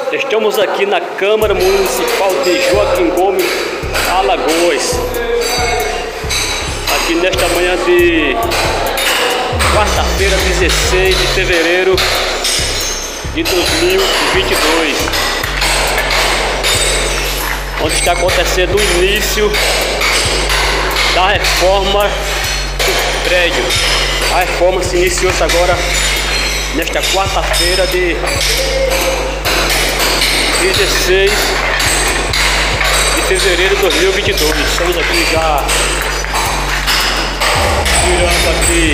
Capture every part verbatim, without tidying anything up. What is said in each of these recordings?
Estamos aqui na Câmara Municipal de Joaquim Gomes, Alagoas. Aqui nesta manhã de quarta-feira, dezesseis de fevereiro de dois mil e vinte e dois, onde está acontecendo o início da reforma do prédio. A reforma se iniciou agora nesta quarta-feira de dezesseis de fevereiro de dois mil e vinte e dois. Estamos aqui já tirando aqui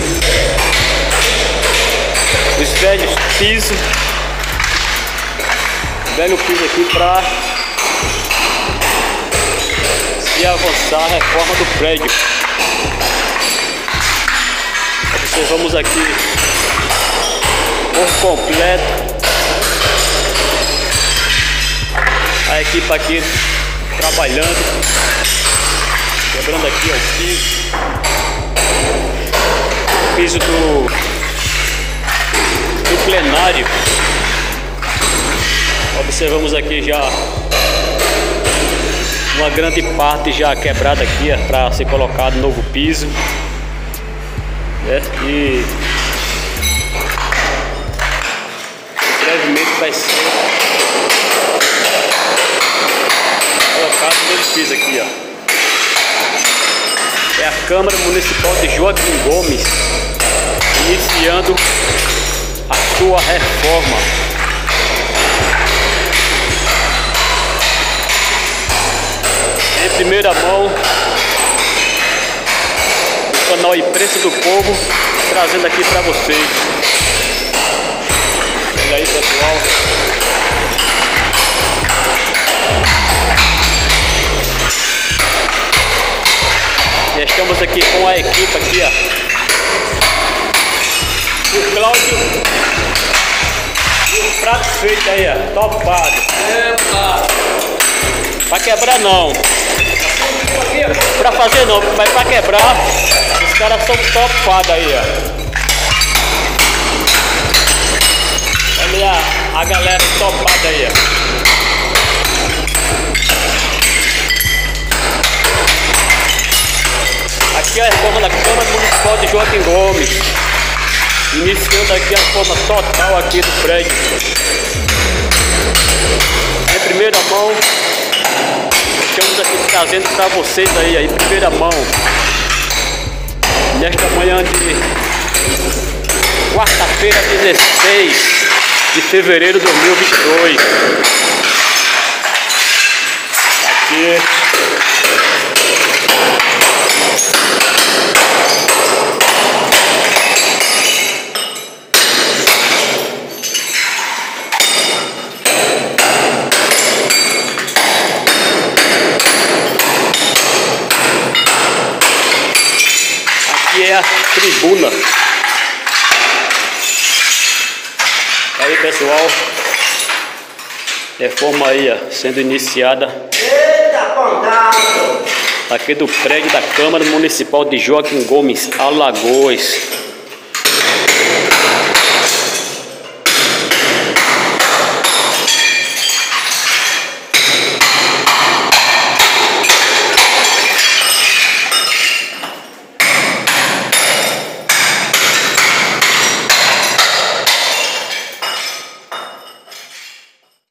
os velhos pisos, velho piso aqui para se avançar a reforma do prédio. Observamos aqui por completo a equipe aqui trabalhando, quebrando aqui ó, o piso, o piso do, do plenário. Observamos aqui já uma grande parte já quebrada aqui para ser colocado novo piso, né? E brevemente vai ser colocado novo piso aqui, ó. É a Câmara Municipal de Joaquim Gomes iniciando a sua reforma. Em primeira mão, o canal Imprensa do Povo trazendo aqui para vocês. Olha aí, pessoal. E estamos aqui com a equipe aqui, ó. O Cláudio e o prato feito aí, ó, topado. Epa. Pra quebrar não. Pra fazer não, mas pra quebrar, os caras são topados aí, ó. Olha a, a galera topada aí, ó. Aqui é a reforma da Câmara Municipal de Joaquim Gomes, iniciando aqui a reforma total aqui do prédio. Em primeira mão, estamos aqui trazendo para vocês aí, aí, em primeira mão, nesta manhã de quarta-feira, dezesseis de fevereiro de dois mil e vinte e dois. Aqui é a tribuna. Aí, pessoal, reforma aí, ó, sendo iniciada. Eita, contato! Aqui do prédio da Câmara Municipal de Joaquim Gomes, Alagoas.